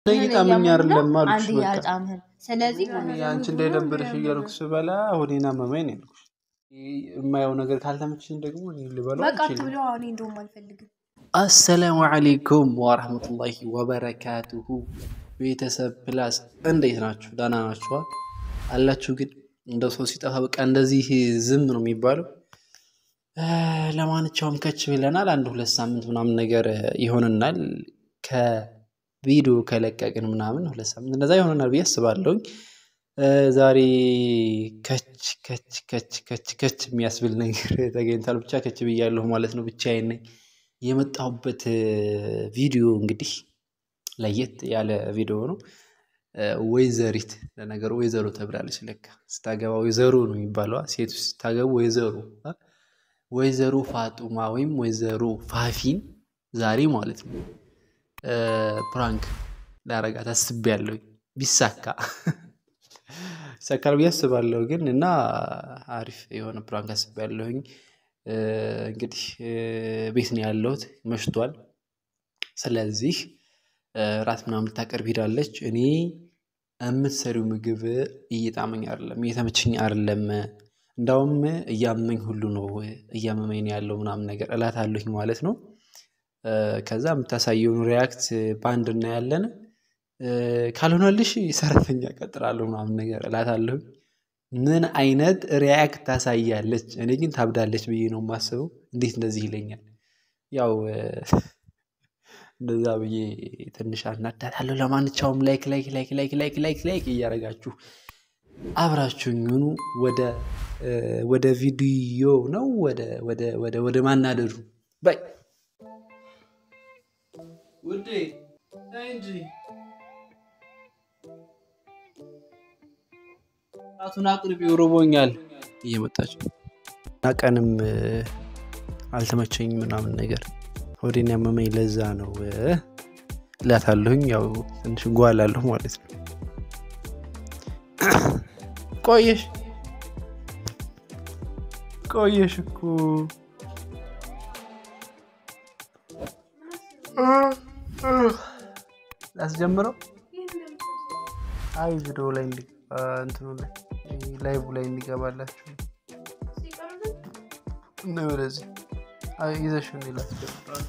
ደቂቃ ምን ያርለም አልኩሽ በቃ ስለዚህ አንቺ እንደደብርሽ እያልኩሽ በላ ሆዴና መመኝ ነው ያልኩሽ የማየው ነገር ካልተመችኝ ደግሞ እኔ ልበለው በቃ ትብለው እኔ እንደውም አልፈልግም አሰላሙ አለይኩም ወራህመቱላሂ ወበረካቱሁ ቤተሰብ ፕላስ እንዴት ናችሁ ዳና ናችሁ አላችሁ ግን እንደው ሰው ሲጠፋ በቃ እንደዚህ ዝም ነው የሚባለው ለማንኛውም ከች ብለናል አንድ ሁለት ሳምንት ምናምን ነገር ይሆንናል ከቪዲዮ ከለቀቅን ምናምን ሁለት ሳምንት እንደዛ ይሆንናል በያስባለሁ ዛሬ ከች የሚያስብል ነገር ተገኝቷል ብቻ ከች ብያለሁ ማለት ነው ብቻዬን ነኝ የመጣሁበት ቪዲዮ እንግዲህ ለየት ያለ ቪዲዮ ነው ወይዘሪት ለነገሩ ወይዘሮ ተብላለች ለካ ስታገባ ወይዘሮ ነው የሚባለው ሴት ስታገባ ወይዘሮ ፋጡማ ወይም ወይዘሮ ፋፊን ዛሬ ማለት ነው ፕራንክ ላረጋት አስቤያለሁ ቢሳካ ሰካር ቢያስባለሁ ግን እና አሪፍ የሆነ ፕራንክ አስቤያለሁኝ እንግዲህ ቤት ነው ያለሁት መሽቷል ስለዚህ ራት ምናምን ልታቀርብ ሄዳለች እኔ የምትሰሪው ምግብ እየጣመኝ አይደለም እየተመቸኝ አይደለም እንዳውም እያመኝ ሁሉ ነው እያመመኝ ያለው ምናምን ነገር እላታለሁኝ ማለት ነው ከዛ የምታሳየው ሪአክት ባንድ እና ያለን ካልሆነልሽ ሰራተኛ ቀጥራለሁ ምናምን ነገር እላታለሁ ምን አይነት ሪአክት ታሳያለች እኔ ግን ታብዳለች ብዬ ነው የማስበው እንዴት እንደዚህ ይለኛል ያው እንደዛ ብዬ ትንሽ አናዳታለሁ ለማንኛውም ላይክ እያረጋችሁ አብራችሁኝ ሁኑ ወደ ቪዲዮ ነው ወደ ማናደዱ ባይ ውዴ እንጂ አቱን አቅርቢ ሮቦኛል እየመጣች አቀንም አልተመቸኝ ምናምን ነገር ሆዴን ያመመኝ ለዛ ነው ላታለሁኝ ያው ትንሽ ጓላለሁ ማለት ነው ቆየሽ እኮ ላስጀምረው አይ ቪዲዮ ላይ እንትኑ ላይ ላይቭ ላይ እንዲገባላችሁ ነው ወደዚህ አይ ይዘሽን ላስጀምረው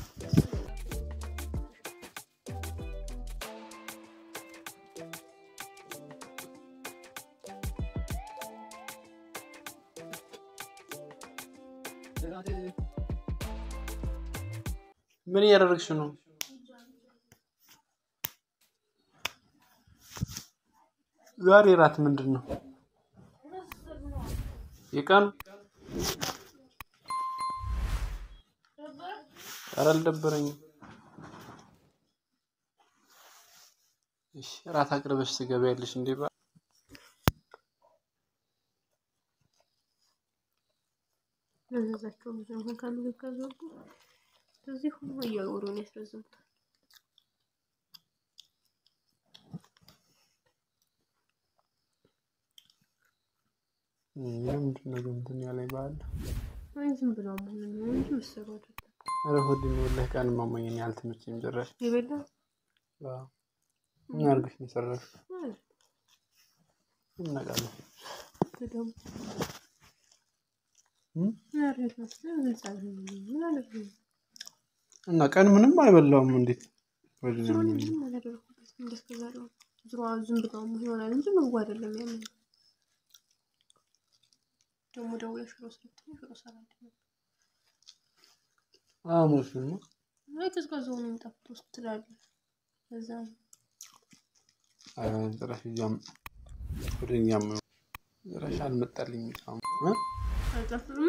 ምን ያደርግሽ ነው ዛሬ ራት ምንድነው የቀን አልደበረኝ እሺ ራት አቅርበሽ ትገበያለሽ እንዴ ለዛቸው ብዙ ካሉ ከዘጉ እዚህ ሁሉ ያወሩ ነው ያስረዘሙት ምንድነው እንትን ያለኝ ባል ዝም ብለው ማለት ነው እንጂ ወሰሩት አረ ሆድን ወላሂ ቀን ማማኝ እኔ አልተመቸኝም ጭራሽ ይበላ ምን አርግሽ ነው ሰራሽ እናጋለ ተደም ያረፈ ነው እና ቀን ምንም አይበላውም እንዴ ወዲህ ምንም አላደረኩት እንደስከዛለው ዝም ብለው ይሆናል እንጂ ምግቡ አይደለም ያለው ደሞ ደውለሽ ሽሮ ሰራልኝ ሙስሊም ነው ከዝጋዘው ነው የምጣፍጥ ትላለህ እዛ ድረሽ ጃም ወደኛም ድረሽ አልመጣልኝ አይጣፍጥም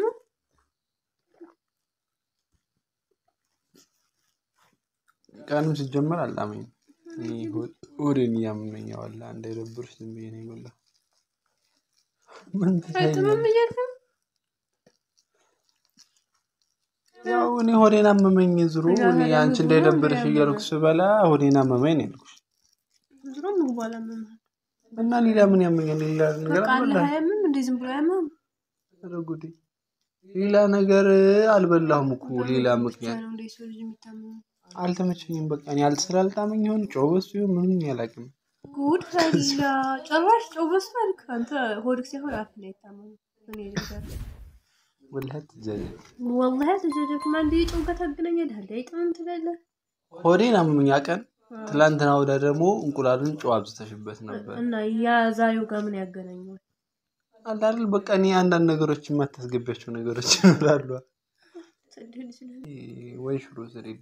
ቀኑ ሲጀመር አላመኝ ወደኛ ያመኛው አላ እንዳይደብርሽ ዝም ብዬ ነው ይወላ ምን ትሰኛለሽ ያው እኔ ሆዴን አመመኝ ዝሩ እኔ አንቺ እንዳይደብርሽ እያልኩሽ በላ ሆዴን አመመኝ ነው ያልኩሽ ዝሩ ምግቡ አላመመኝ እና ሌላ ምን ያመኛል ሌላ ነገር አለ አይደለም እንዴ ዝም ብሎ ያመም ሌላ ነገር አልበላሁም እኮ ሌላ ምክንያት ነው እንዴ ሰው ልጅ የሚታመም አልተመቸኝም። በቃ እኔ ስላልጣመኝ ይሆን ጨው በሱ ይሁን ምንም ያላቅም። ጉድ ፈላ ጭራሽ ጨው በሱ አልክ አንተ። ሆድክ ሲሆን አፍ ላይ ታመው እኔ ልንገር ወላሂ ትጀጀክ ማን ጨው ከተገናኘህ አይጥምም ትላለህ። ሆዴን አመመኝ ቀን ትላንትና ወደ ደግሞ እንቁላሉን ጨው አብዝተሽበት ነበር እና ያ ዛሬው ጋር ምን ያገናኘው? አላል በቃ እኔ አንዳንድ ነገሮች የማታስገቢያቸው ነገሮች ይኖራሉ። ወይ ሽሮ ዘሬድ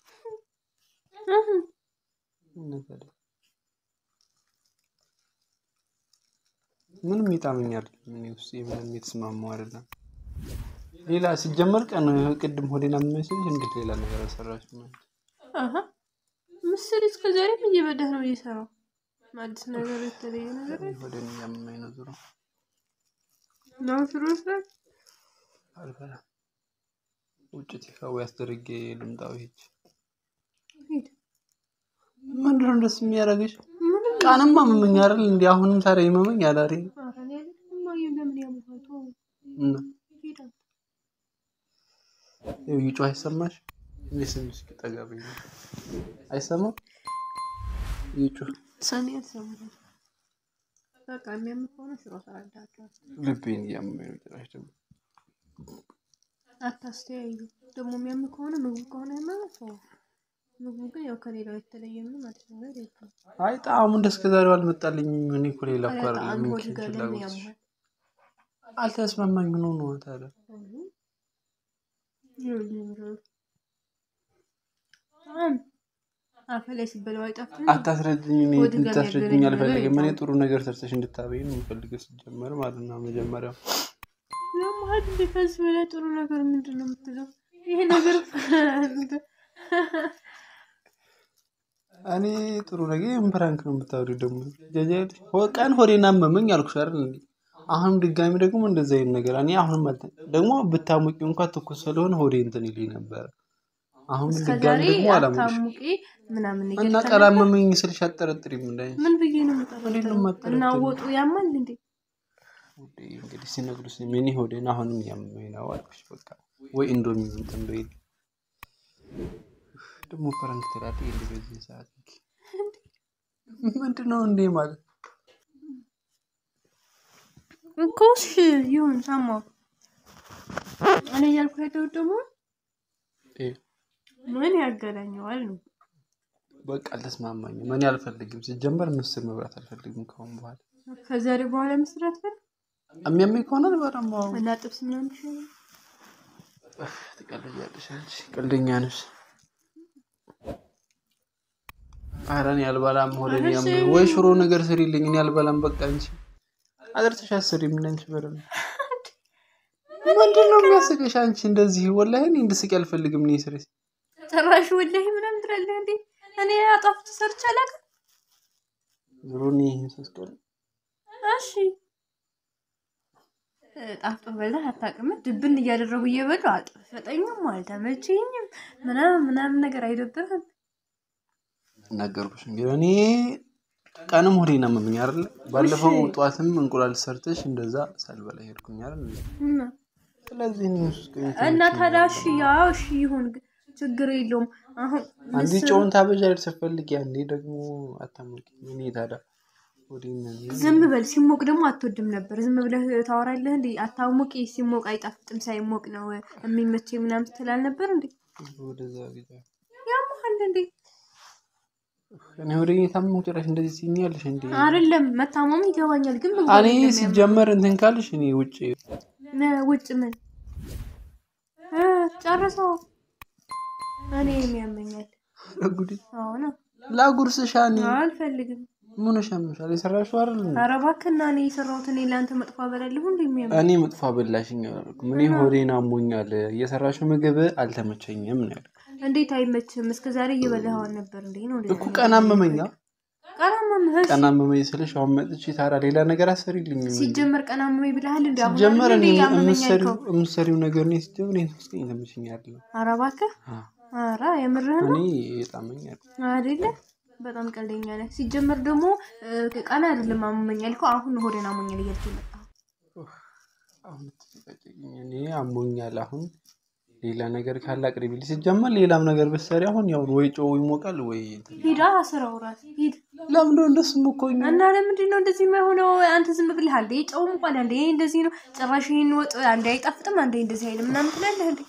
ምንም ይጣመኛል። ምን ውስጥ ምንም የተስማማው አይደለም። ሌላ ሲጀመር ቀን ቅድም ሆዴና ምንመስልሽ እንዴት ሌላ ነገር አሰራሽ ማለት ምስል እስከ ዛሬ ምን እየበደህ ነው እየሰራው? አዲስ ነገር የተለየ ነገር ሆዴን ያመመኝ ነው ዙሮ ነው ፍሩስ አልፈራ ውጭ ተካው ያስተርጌ ልምጣው ሂጅ ምንድነው እንደስ የሚያረጋሽ? ቃንማ መመኝ አይደል እንዴ? አሁንም ታዲያ ይመመኝ አላሪ ይጮህ አይሰማሽ? ለስንሽ ተጠጋብኝ አይሰማም? ይጮህ ሰኔ አይሰማም። በቃ የሚያምፈው ነው ሽሮ ሰራዳቸው ልቤን ያመመኝ ነው ጭራሽ ደግሞ አታስተያዩ ደግሞ የሚያም ከሆነ ምግብ ከሆነ ማለት ነው። ምግቡ ግን ያው ከሌላው የተለየ ምን ማለት ነው? አይ ጣዕሙ እንደስከዛሬው አልመጣልኝም። እኔ እኮ ሌላ እኮ አይደለም አልተስማማኝ ነው ታዲያ አፈላይ ሲበላው አይጣፍጥም። አታስረጅኝ እኔ እንድታስረጅኝ አልፈልግም። እኔ ጥሩ ነገር ሰርተሽ እንድታበይኝ ነው የምፈልገው ሲጀመር ማለት ነው። መጀመሪያው ለማድ ቢፈስ በላይ ጥሩ ነገር ምንድነው የምትለው? ይሄ ነገር እኔ ጥሩ ነገር ፕራንክ ነው የምታወሪው ደግሞ ጀጀል ቀን ሆዴን አመመኝ አልኩሽ አይደል እንዴ? አሁን ድጋሚ ደግሞ እንደዛ አይነት ነገር እኔ አሁን ማለት ደግሞ ብታሙቂው እንኳን ትኩስ ስለሆነ ሆዴ እንትን ይልኝ ነበር። አሁን ድጋሚ ደግሞ አላመሽ ምናምን ነገር እና ቀራመመኝ ስልሽ አጠረጥሪም እንዳይ ምን ብዬ ነው የምጠረጥረው? እና ወጡ ያማል እንዴ? ወዴ እንግዲህ ሲነግሩስ ምን ሆዴን አሁንም ያመመኝ ነው አልኩሽ። በቃ ወይ እንዶሚ እንትን በይ ደግሞ ፕራንክ ተራቲ እንደዚህ ሰዓት ምንድነው እንዴ ማለት እንኮሽ ይሁን ሰማው እኔ ያልኩት ደግሞ ምን ያገናኘዋል ነው? በቃ አልተስማማኝም። እኔ አልፈልግም ሲጀመር ምስር መብራት አልፈልግም ከሆነ በኋላ ከዛሬ በኋላ ምስር አትፈልግ የሚያመኝ ከሆነ በረማው እና ጥብስ ምናምን ይሻላል። ትቀልጃለሽ አንቺ ቀልደኛ ነሽ። አራን ያልባላም ሆዴን ያመኝ ወይ ሽሮ ነገር ስሪልኝ እኔ ያልባላም በቃ አንቺ አድርተሽ አስሪም ነንቺ በረም ምንድነው የሚያስቀሽ አንቺ እንደዚህ? ወላሂ እኔ እንድስቅ አልፈልግም። እኔ ስሬስ ተራሽ ወላሂ ምንም ትላለህ እንዴ? እኔ አጣፍጥ ሰርቻለሁ ሩኒ ሰስቀል እሺ ጣፍጦ በላ አታውቅም። ድብን እያደረጉ እየበሉ አጥፈጠኝም አልተመቸኝም ምናምን ነገር አይደብርም ነገርኩሽ። እንግዲህ እኔ ቀንም ሆዴን አመመኝ አይደል? ባለፈው ጧትም እንቁላል ሰርተሽ እንደዛ ሳልበላ ሄድኩኝ አይደል? ስለዚህ ነው እና ታዳሽ ያው እሺ ይሁን ችግር የለውም። አሁን አንዴ ጮን ታበጃል ተፈልጊ አንዴ ደግሞ አታሞቂ ምን ይታዳ ሆዴን ዝም በል። ሲሞቅ ደግሞ አትወድም ነበር። ዝም ብለህ ታወራለህ እንዴ? አታሞቂ ሲሞቅ አይጣፍጥም ሳይሞቅ ነው የሚመቸኝ ምናምን ትላል ነበር እንዴ? ወደዛ ጊዜ ያማል እንዴ? እኔ ሆዴን ታመሙ ጭራሽ እንደዚህ ሲኛልሽ እንዴ? አይደለም መታመሙ ይገባኛል ግን እኔ ሲጀመር እንትን ካልሽ እኔ ውጪ ምን ጨርሰው እኔ የሚያመኛል ለጉዲ አሁን ላጉርስሻኒ አልፈልግም። ምን ሸምሻል የሰራሽው አይደል? ኧረ እባክህና እኔ የሰራሁት እኔ ላንተ መጥፎ አበላለሁ እንዴ? የሚያመኝ እኔ መጥፎ አበላሽኝ አልኩ። ምን ሆዴን አሞኛል የሰራሽው ምግብ አልተመቸኝም ነው ያልኩት። እንዴት አይመችም? እስከዛሬ እየበላኸው ነበር እንዴ? ነው እኮ ቀናመመኛ ቀናመመኝ ስልሽ አሁን መጥቼ ታራ ሌላ ነገር አሰሪልኝ። ሲጀመር ቀናመመኝ ብለሃል እንዴ? አሁን ሲጀመር እኔ የምትሰሪው ነገር ነው ሲጀመር እኔ ተስከኝ ተመችኛል። ኧረ እባክህ ኧረ የምርህን እኔ የጣመኛል አይደለ? በጣም ቀልደኛ ነህ። ሲጀመር ደግሞ ቀና አይደለም አመመኝ ያልከው አሁን ሆዴን አሞኛል እያልክ መጣ። አሁን ተጨቀጨኝ እኔ አሞኛል አሁን ሌላ ነገር ካለ አቅርቢልኝ ሲጀመር ሌላም ነገር በሰሪ አሁን ያው ወይ ጮው ይሞቃል ወይ ሂዳ አስራው ራስ ሂድ ለምን እንደስም እኮኝ እና ለምንድን ነው እንደዚህ የማይሆነው አንተ ዝም ብለህ አንዴ ጮው እንኳን አንዴ እንደዚህ ነው ጭራሽ ይሄን ወጥ አንዴ አይጣፍጥም አንዴ እንደዚህ አይልም ምናምን ትላለህ እንዴ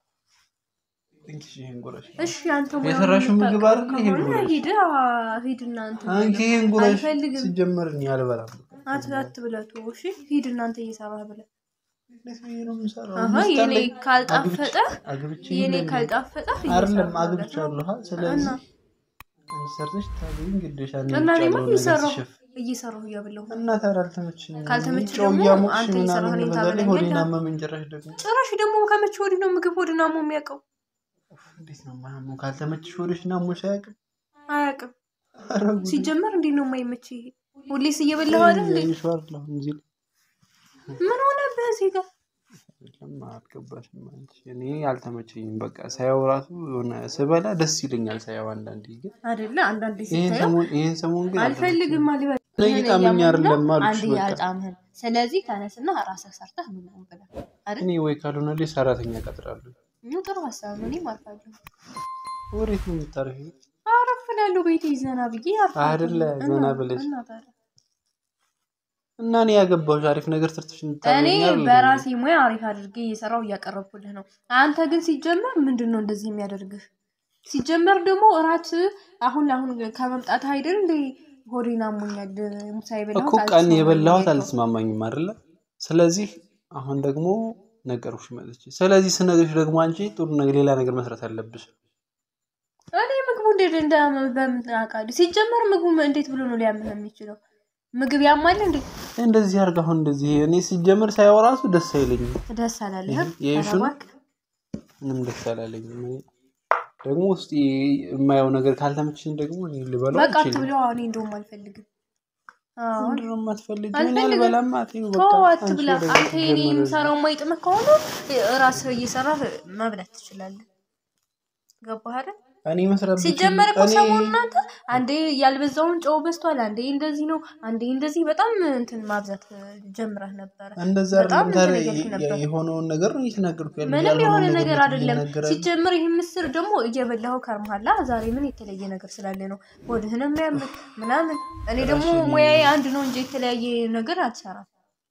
እንኪ እንጎራሽ እሺ አንተ ሞያ የሰራሽ ምግብ አይደል ይሄ ሂድና አንተ አንቺ እንጎራሽ ሲጀመርኝ ያልበላም አትብለቱ እሺ ሂድና አንተ እየሰራህ ብለህ የኔ ካልጣፈጠ የኔ ካልጣፈጠ አይደለም አግብቻለሁ ስለዚህ አንሰርተሽ ታገኝ ግዴታ ነው እና እኔ እየሰራሁ ያበለው እና ታራልተመችኝ ካልተመቸኝ ደግሞ አንተ እየሰራህ ነው ታበለኝ ወዲና ማመን ጭራሽ ደግሞ ከመቼ ወዲህ ነው ምግብ ወዲና ማመን የሚያውቀው እንዴት ነው ማመን ካልተመችሽ ወዲና ሞሽ አያውቅም ሲጀመር እንዴ ነው የማይመችህ ሁሌስ እየበላሁ አይደል እንዴ ምን ሆነ በዚህ ጋር ለማትከባሽም አንቺ እኔ ያልተመቸኝም በቃ ሳይው ራሱ ሆነ ስበላ ደስ ይለኛል ሳይው አንዳንዴ ግን አይደለ አንዳንዴ ሲታየው ይሄን ሰሞን ግን አልፈልግም ማለት ለይጣምኛ አይደለም ማለት አንዴ ያጣምህን ስለዚህ ተነስና ራስህ ሰርተህ ምን ነው ብለህ አይደል እኔ ወይ ካልሆነ ለይ ሰራተኛ ቀጥራለሁ ጥሩ ሐሳብ ነው እኔ ማርፋለሁ ወሬት ነው የምታረፊው አረፍላለሁ ቤቴ ዘና ብዬ አይደለ ዘና ብለሽ እና እኔ ያገባሁሽ አሪፍ ነገር ሰርተሽ እንታገኛለሽ እኔ በራሴ ሙያ አሪፍ አድርጌ እየሰራው እያቀረብኩልህ ነው አንተ ግን ሲጀመር ምንድነው እንደዚህ የሚያደርግህ ሲጀመር ደግሞ እራት አሁን ከመምጣት አይደል እንዴ ሆዴና አሞኛል ሙሳይ በላው እኮ ቀን የበላሁት አልተስማማኝም አይደለ ስለዚህ አሁን ደግሞ ነገርኩሽ ማለት ስለዚህ ስነግርሽ ደግሞ አንቺ ጥሩ ነገር ሌላ ነገር መስራት አለብሽ እኔ ምግቡ እንደምን በምታውቃለህ ሲጀመር ምግቡ እንዴት ብሎ ነው ሊያምህ የሚችለው ምግብ ያማል እንዴ እንደዚህ አርጋው እንደዚህ እኔ ሲጀመር ሳይወራሱ ደስ አይለኝም ደስ አላለህም የሹን ምንም ደስ አላለኝም ደግሞ ውስጥ የማየው ነገር ካልተመችኝ ደግሞ እኔ ልበላው በቃ ትብለው እኔ እንደውም አልፈልግም እንደውም አትፈልጊ እኔ አልበላም አትይው በቃ ተዋት ብላ አንተ እኔ የምሰራው ማይጥም ከሆነ ራስህ እየሰራህ መብላት ትችላለህ ገባህ አይደል እኔ መስራት ሲጀመር እኮ ሰሞኑን አንተ አንዴ ያልበዛውን ጨው በስቷል አንዴ እንደዚህ ነው አንዴ እንደዚህ በጣም እንትን ማብዛት ጀምረህ ነበር እንደዛ አይደለም የሆነውን ነገር ነው እየተናገርኩ ያለው ምንም የሆነ ነገር አይደለም ሲጀመር ይሄ ምስር ደግሞ እየበላው ከርማላ ዛሬ ምን የተለየ ነገር ስላለ ነው ወድህንም ያምጥ ምናምን እኔ ደግሞ ሙያዬ አንድ ነው እንጂ የተለያየ ነገር አልሰራም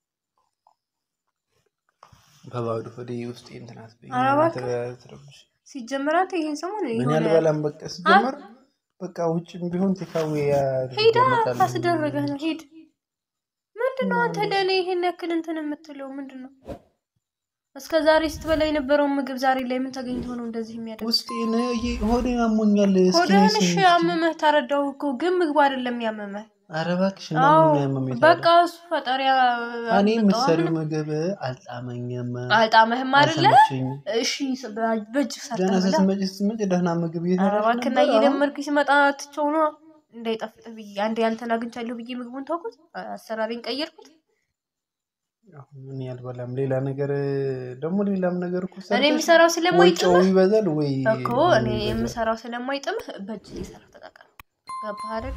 ባባዱ ፈዲ ውስጥ እንትናት በእንትናት ሲጀመራተ ይሄን ሰሞን ምን ያልበላም በቃ ሲጀመር በቃ ውጭም ቢሆን ተካው ያ ሄዳ ታስደረገህ ነው ሄድ ምንድነው አንተ ለኔ ይሄን ያክል እንትን የምትለው ምንድነው እስከዛሬ ስትበላ የነበረው ምግብ ዛሬ ላይ ምን ተገኝቶ ነው እንደዚህ የሚያደርግ ውስጤን ሆዴን አሞኛል ሆዴን እሺ አመመህ ታረዳው እኮ ግን ምግብ አይደለም ያመመህ አረባክሽ ነው የሚያመመኝ በቃ እሱ ፈጣሪያ እኔ መሰሪው ምግብ አልጣመህም አይደለ እሺ በእጅ ሰርተህ ደህና ምግብ ይሰራል አረባክና እየለመድኩ ሲመጣ ትቸው ነው እንዳይጣፍጥ ብዬ አንዴ አንተን አግኝቻለሁ ብዬ ምግቡን ተውኩት አሰራሪን ቀየርኩት አሁን ያልበላም ሌላ ነገር ደግሞ ሌላም ነገር እኮ እኔ የምሰራው ስለማይጥም ወይ ይበዛል ወይ እኮ እኔ የምሰራው ስለማይጥም በእጅ ሊሰራ ተጠቀም ገባህ አይደል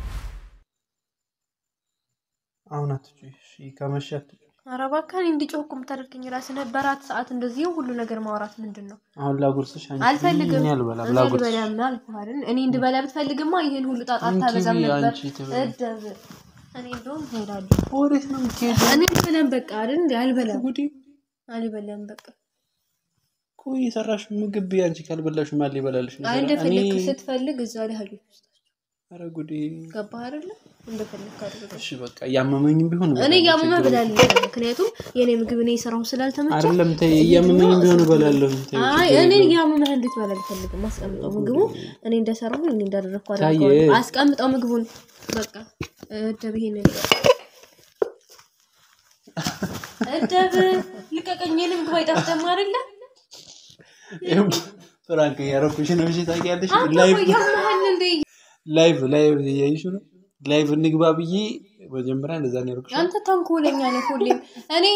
አሁን አትጪ እሺ ከመሸት አረባካን እንዲጮህኩም ታደርገኝ ራስ ነበራት ሰዓት እንደዚህ ሁሉ ነገር ማውራት ምንድነው አሁን ላጉርስሽ አንቺ አልፈልግም ያልበላም ላጉርስሽ አይደል እኔ እንድበላ ብትፈልግማ ይሄን ሁሉ ጣጣታ በዛም ነበር እደብ እኔ እንደውም ሄዳለሁ ወሬት ነው የምትሄጂው እኔ በለም በቃ አይደል እንዴ አልበላም በቃ ቆይ የሰራሽ ምግብ አንቺ ካልበላሽ ማል ይበላልሽ ነው እንደፈለክ ስትፈልግ እዛ ላይ ሀዲፍ አረ ጉዲ ገባህ አይደል እንደፈለክ አድርገህ እሺ በቃ ያመመኝም ቢሆን እኔ ያመመህ ብላለሁ ምክንያቱም የኔ ምግብ እኔ ሰራው ስላልተመቸ አይደለም ተይ ያመመኝም ቢሆን በላለሁ አይ እኔ ያመመህ እንዴት ባላል ፈልግም አስቀምጠው ምግቡ እኔ እንደሰራው እኔ እንዳደረኩ አድርገው አስቀምጠው ምግቡን በቃ እደብ ይሄን እደብ ልቀቀኝ የኔ ምግብ አይጣፍጥም አይደለ ፍራንክ ያረኩሽ ነው እሺ ታውቂያለሽ ላይቭ ያይሽ ነው ላይቭ እንግባ ብዬ መጀመሪያ እንደዛ ነው ያረኩሽ አንተ ተንኮለኛ ነህ ሁሌም እኔ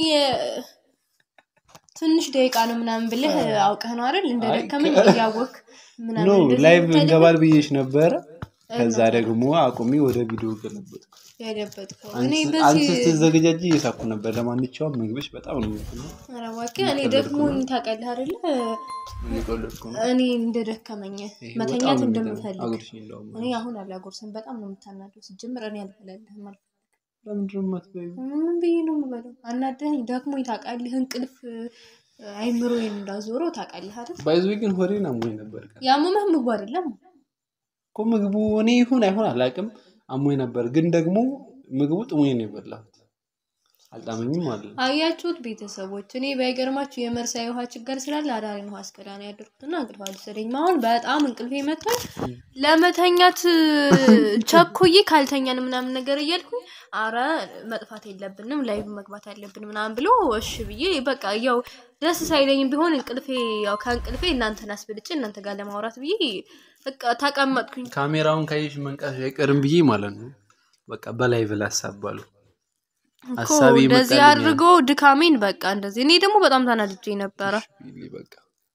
ትንሽ ደቂቃ ነው ምናምን ብለህ አውቀህ ነው አይደል እንደደከመኝ ያወክ ምናምን ነው ላይቭ እንገባል ብዬሽ ነበር ከዛ ደግሞ አቁሚ ወደ ቪዲዮ ገለበጥኩ ያደበጥከው እኔ በዚህ አንተ ስትዘገጃጂ እየሳኩ ነበር ለማንኛውም ምግብሽ በጣም ነው የሚሆነው አራዋቂ እኔ ደግሞ ታውቃለህ አይደል እኔ እንደደከመኝ መተኛት እንደምፈልግ እኔ አሁን አላጎርስም በጣም ነው የምታናደው ሲጀምር እኔ አልበላለህም ማለት ለምንድን ነው የማትበይው ምን ብዬ ነው የምበለው አናደኸኝ ደክሞኝ ታውቃለህ እንቅልፍ አይምሮዬን እንዳዞረው ታውቃለህ አይደል ባይዘው ግን ሆዴን አሞኝ ነበር ያመመህ ምግቡ አይደለም እኮ ምግቡ እኔ ይሁን አይሁን አላውቅም አሞኝ ነበር ግን ደግሞ ምግቡ ጥሞኝ ነው የበላሁት አልጣመኝም ማለት አያችሁት ቤተሰቦች እኔ ባይገርማችሁ የመርሳ ውሃ ችግር ስላለ አዳሪ ነው አስቀዳና ያደርኩትና እንቅልፍ አልወሰደኝም አሁን በጣም እንቅልፌ መጥቷል ለመተኛት ቸኮዬ ካልተኛን ምናምን ነገር እያልኩኝ አረ መጥፋት የለብንም ላይቭ መግባት አለብን ምናምን ብሎ እሺ ብዬ በቃ ያው ደስ ሳይለኝም ቢሆን እንቅልፌ ያው ከእንቅልፌ እናንተን አስብልጭ እናንተ ጋር ለማውራት ብዬ በቃ ተቀመጥኩኝ ካሜራውን ካይሽ መንቀስ አይቀርም ብዬ ማለት ነው በቃ በላይቭ ላሳባሉ ሐሳቤ መጣልኝ እንደዚህ አድርጎ ድካሜን በቃ እንደዚህ እኔ ደግሞ በጣም ታናድጄ ነበር በቃ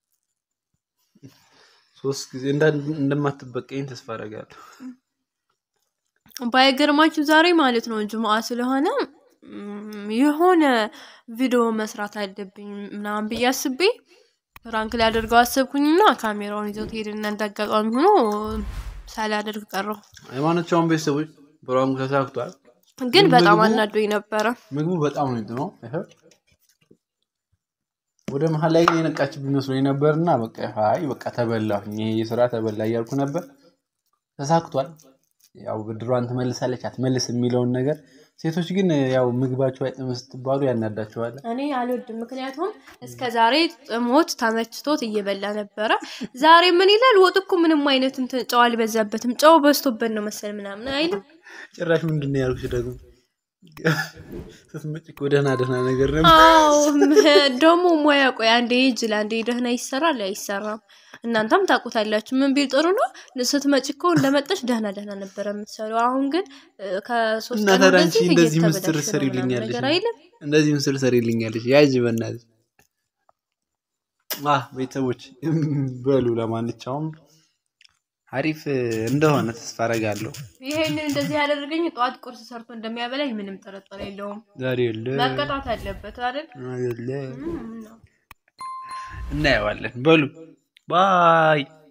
ሶስት ጊዜ እንደማትበቀኝ ተስፋ አደርጋለሁ ባይገርማችሁ ዛሬ ማለት ነው ጁማአ ስለሆነ የሆነ ቪዲዮ መስራት አለብኝ ምናምን በያስቤ ፍራንክ ሊያደርገው አሰብኩኝና ካሜራውን ይዞት ሄድና እንዳጋጣሚ ሆኖ ሳላደርግ ቀረው ሃይማኖቻውን ቤተሰቦች ፍራንኩ ተሳክቷል ግን በጣም አናዶኝ ነበር ምግቡ በጣም ነው ወደ መሃል ላይ የነቃችብኝ መስሎኝ ነበርና በቃ ሃይ በቃ ተበላሁኝ ይሄ ስራ ተበላ ያልኩ ነበር ተሳክቷል ያው ብድሯን ተመልሳለች አትመልስ የሚለውን ነገር ሴቶች ግን ያው ምግባቸው አይጥምስ ተባሉ ያናዳቸዋል እኔ አልወድም ምክንያቱም እስከ ዛሬ ሞት ተመችቶት እየበላ ነበር ዛሬ ምን ይላል ወጥኩ ምንም አይነት ጨው አልበዛበትም ጨው በዝቶበት ነው መሰል ምናምን አይልም ጭራሽ ምንድነው ያልኩሽ ደግሞ ስትመጪ ደህና ነገር ነው አዎ ደሞ ሞያ ቆይ አንዴ ይጅል አንዴ ደህና ይሰራል አይሰራም እናንተም ታውቁታላችሁ ምን ቢል ጥሩ ነው ስትመጪ እኮ እንደመጣሽ ደህና ነበር የምትሰራው አሁን ግን ከ3 ቀን ወዲህ እንደዚህ ምስጥር ሰሪልኛለሽ እንደዚህ ምስጥር ሰሪልኛለሽ ያጅ በእናትሽ ቤተሰቦች በሉ ለማንኛውም አሪፍ እንደሆነ ተስፋ አደርጋለሁ ይሄንን እንደዚህ ያደረገኝ ጧት ቁርስ ሰርቶ እንደሚያበላኝ ምንም ጥርጥር የለውም ዛሬ የለ መቀጣት አለበት አይደል እናየዋለን በሉ ባይ